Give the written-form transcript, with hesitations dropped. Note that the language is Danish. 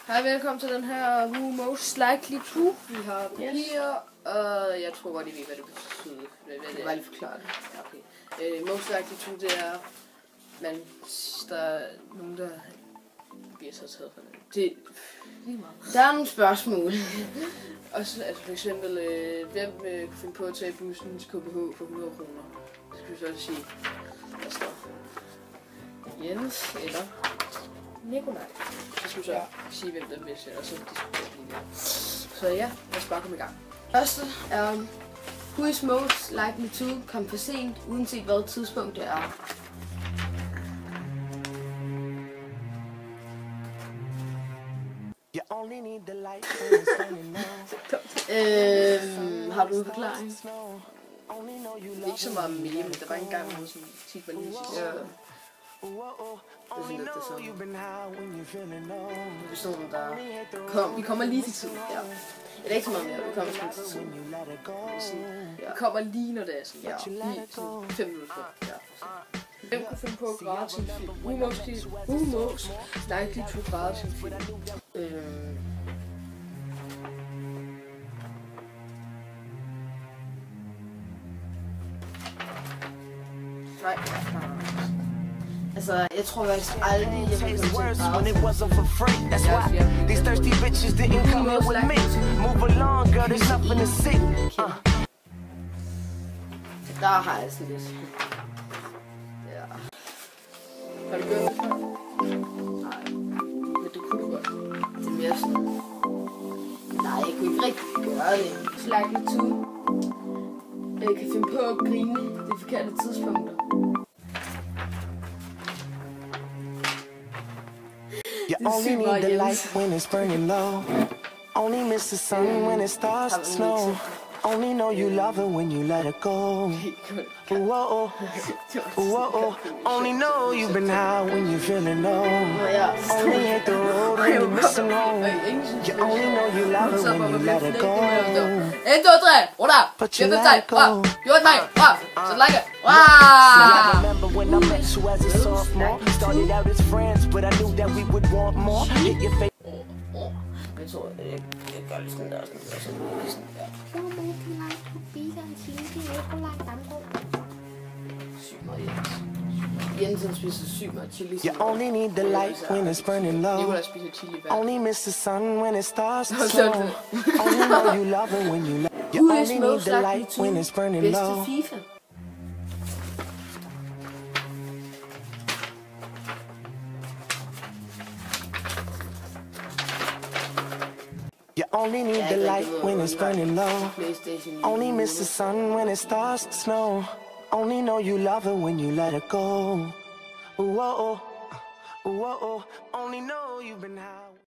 Hej, velkommen til den her Who Most Likely To. Vi har papir, og jeg tror godt, I ved, hvad det betyder. Det var lige forklaret. Ja, okay. Most Likely To, det er, der er nogen, der bliver så taget for det. Der er nogle spørgsmål. Også, altså for eksempel, hvem kunne finde på at tage bussen til KBH for 100 kroner? Det skal vi så sige. Der står Jens eller Nikolaj. Så skal vi så sige, hvem der vil og så diskutere det lige. Så ja, lad os bare komme i gang. Første er, who is most likely to komme for sent, uanset hvad tidspunkt det er. Har du en forklaring? Ikke så meget mere, men der var en gang, hvor sådan tit var lige sidst. Det er sådan lidt det samme. Personen, der vi kommer lige til tiden. Ja. Det er ikke så meget mere, vi kommer til tiden. Vi kommer lige, når det er sådan, lige sådan 5 minutter. Ja. Hvem kunne finde på at græde til en film? Who most likely to græde til en film? Nej. Altså, jeg tror faktisk aldrig, jeg vil komme til at græde. These thirsty bitches didn't come here with me. Move along, girl, there's nothing to see. Der har jeg sådan lidt. Ja. Har du gjort det før? Nej. Men det kunne du godt. Det er mere sådan. Nej, jeg kunne ikke rigtig gøre det. Likely to. Jeg kan finde på at grine de forkerte tidspunkter. You only need the light when it's burning low. Only miss the sun when it starts to snow. Only know you love her when you let her go. Whoa, whoa, only know you've been high when you're feeling low. Only hit the road when you're missing home. You only know you love her when you let her go. 1, 2, 3, rulla! But you let her go. Gjort mig! Så like it! I remember when I met you as a sophomore. Started out as friends, but I knew that we would want more. Hit your face. Jeg tror, jeg gør lige sådan der og sådan der. Sygt meget Jens. Jens spiser sygt meget chili. You only need the light when it's burning low. Nikolaj spiser chili hver. Only miss the sun when it starts to snow. Only know you love her when you let. You only need the light when it's burning low. Bedste FIFA? You only need the light when it's burning low. Only miss the sun when it starts to snow. Only know you love her when you let her go. Whoa, whoa, only know you've been high.